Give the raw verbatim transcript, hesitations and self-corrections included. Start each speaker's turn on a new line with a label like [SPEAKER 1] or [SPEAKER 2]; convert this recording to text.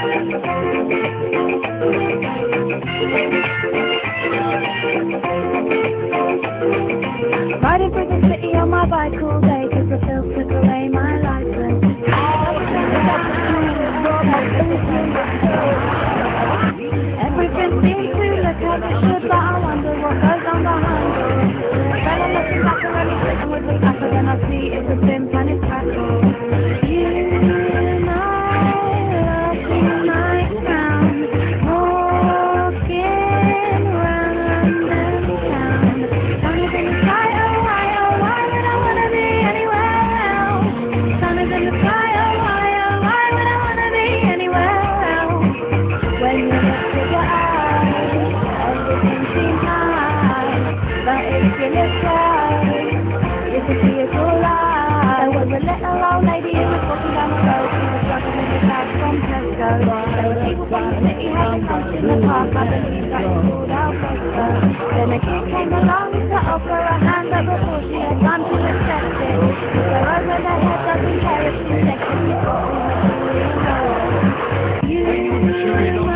[SPEAKER 1] Riding through the city on my bike all day, cause the pills took away my license. Everything seems to look as it should, but I wonder what goes on behind it. Then I'm looking back already, sitting with the back, and then I see it's a pimp and it's crackle. You and I love tonight round, walking around London town. Sun is in the sky, oh why, oh why would I wanna be anywhere else? Sun is in the sky, oh why, oh why would I wanna be anywhere else? When you look to your eyes, everything seems high, but if you look right, you can see it's all lies. There was a little old lady who was walking down the road. She was struggling with a bag from Tesco. There were people from the city having lunch in the park. I believe that was called Alfresco. Then a kid came along to offer a hand, but before she had time to accept it, so over their head doesn't care if she's sexy. You know,